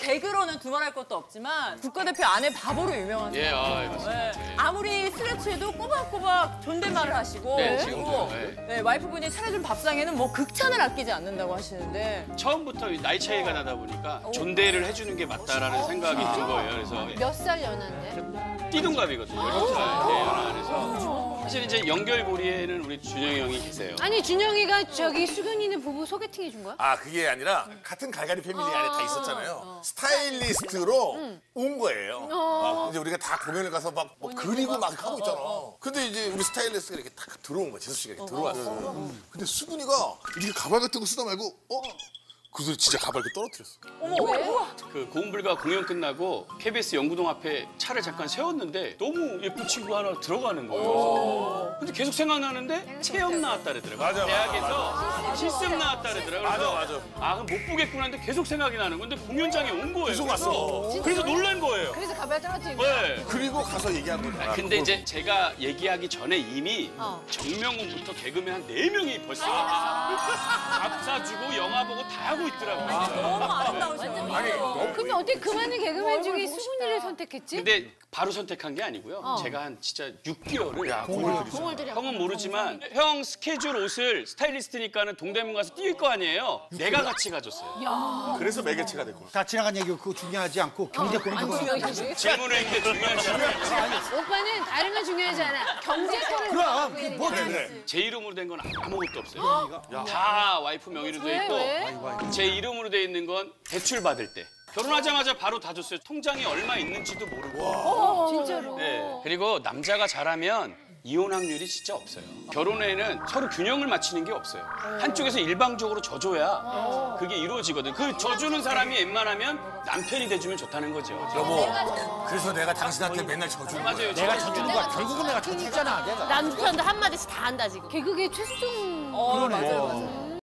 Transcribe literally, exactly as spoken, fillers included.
개그로는 두말할 것도 없지만 국가대표 아내 바보로 유명하세요. 예, 아, 맞습니다. 네. 아무리 스트레치해도 꼬박꼬박 존댓말을 하시고 네, 그리고 지금도요. 네. 네, 와이프분이 차려준 밥상에는 뭐 극찬을 아끼지 않는다고 하시는데 처음부터 나이 차이가 나다 보니까 존대를 해주는 게 맞다라는 생각이 든 거예요. 그래서 몇 살 연한데? 띠동갑이거든요. 열두 살 연하. 그래서 사실 이제 연결고리에는 우리 준영이 형이 계세요. 아니 준영이가 저기 수근이네 부부 소개팅 해준 거야? 아 그게 아니라 같은 갈갈이 패밀리 안에 다 있었잖아요. 스타일리스트로 온 거예요. 아, 이제 우리가 다 공연을 가서 막 뭐 그리고 막 하고 있잖아. 근데 이제 우리 스타일리스트가 이렇게 딱 들어온 거야. 재수 씨가 이렇게 들어왔어. 근데 수근이가 이렇게 가발 같은 거 쓰다 말고 어? 그 소리 진짜 가발 이렇게 떨어뜨렸어. 어머 왜? 그 고음불가 공연 끝나고 케이비에스 영구동 앞에 차를 잠깐 세웠는데 너무 예쁜 친구 하나 들어가는 거예요. 근데 계속 생각나는데 체험 나왔다 그러더라고요. 맞아, 맞아, 대학에서 실습 나왔다 그러더라고요. 맞아, 그래서 맞아. 아 그럼 못 보겠구나 했는데 계속 생각이 나는 건데 공연장에 온 거예요. 계속 왔어. 그래서 놀란 거예요. 그래서 가발 떨어뜨린 거야? 네. 그리고 가서 얘기한 거잖아. 근데 이제 제가 얘기하기 전에 이미 어. 정명훈부터 개그맨 한 네 명이 벌써 밥 사주고 영화 보고 다 하고 있더라고요. 너무 아름다우셔. 아니 너무 근데 어떻게 그 많은 개그맨 중에 수근이를 선택했지? 근데 바로 선택한 게 아니고요. 어. 제가 한 진짜 육 개월을 공을 들이죠. 공을 들여. 형은 모르지만 형 스케줄 옷을 스타일리스트니까는 동대문 가서 뛸 거 아니에요. 내가 같이 가졌어요. 그래서 매개체가 됐고. 다 지나간 얘기 그거 중요하지 않고 경제권이 안 그거. 중요하지. 질문했는데 중요하지 않아요. 오빠는 다른 건 중요하지 않아. 경제권을 그럼 그게 뭐 그래 그래. 제 이름으로 된 건 아무것도 없어요. 다 와이프 명의로 돼 왜, 있고 왜? 제 이름으로 돼 있는 건 대출 받을 때. 결혼하자마자 바로 다 줬어요. 통장에 얼마 있는지도 모르고. 진짜로. 네. 그리고 남자가 잘하면 이혼 확률이 진짜 없어요. 결혼에는 서로 균형을 맞추는 게 없어요. 한쪽에서 일방적으로 져줘야 그게 이루어지거든. 그 져주는 사람이 웬만하면 남편이 돼주면 좋다는 거죠. 여보. 그래서 내가 당신한테 맨날 져주는 거야. 맞아요. 내가 져주는 거야. 결국은 내가 져주잖아. 내가. 남편도 한마디씩 다 한다 지금. 개그계 최수종. 어 맞아요 맞아요.